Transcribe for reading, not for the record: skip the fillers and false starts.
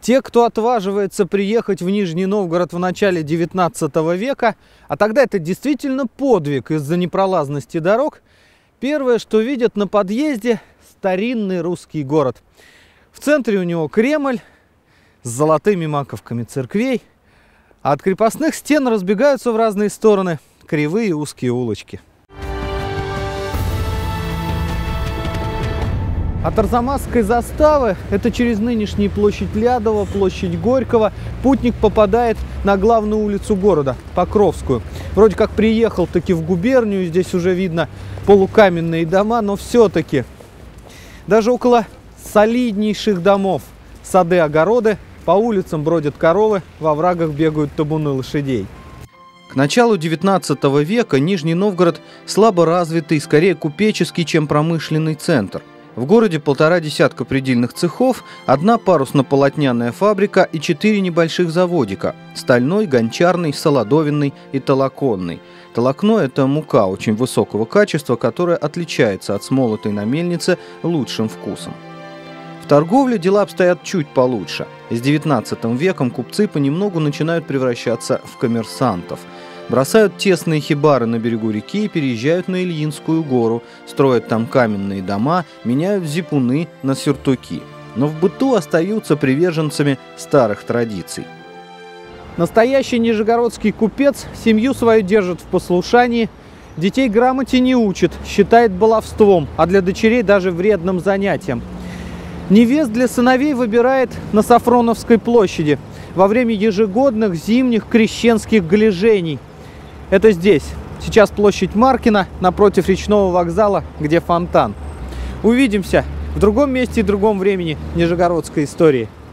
Те, кто отваживается приехать в Нижний Новгород в начале 19 века, а тогда это действительно подвиг из-за непролазности дорог, первое, что видят на подъезде – старинный русский город. В центре у него Кремль с золотыми маковками церквей, а от крепостных стен разбегаются в разные стороны кривые узкие улочки. От Арзамасской заставы, это через нынешнюю площадь Лядова, площадь Горького, путник попадает на главную улицу города, Покровскую. Вроде как приехал таки в губернию, здесь уже видно полукаменные дома, но все-таки даже около солиднейших домов сады, огороды, по улицам бродят коровы, во оврагах бегают табуны лошадей. К началу 19 века Нижний Новгород слабо развитый, скорее купеческий, чем промышленный центр. В городе 1,5 десятка предельных цехов, 1 парусно-полотняная фабрика и 4 небольших заводика – стальной, гончарный, солодовинный и толоконный. Толокно – это мука очень высокого качества, которая отличается от смолотой на мельнице лучшим вкусом. В торговле дела обстоят чуть получше. С 19 веком купцы понемногу начинают превращаться в коммерсантов. Бросают тесные хибары на берегу реки и переезжают на Ильинскую гору, строят там каменные дома, меняют зипуны на сюртуки. Но в быту остаются приверженцами старых традиций. Настоящий нижегородский купец семью свою держит в послушании, детей грамоте не учит, считает баловством, а для дочерей даже вредным занятием. Невест для сыновей выбирает на Сафроновской площади во время ежегодных зимних крещенских галежений. Это здесь. Сейчас площадь Маркина, напротив речного вокзала, где фонтан. Увидимся в другом месте и другом времени нижегородской истории.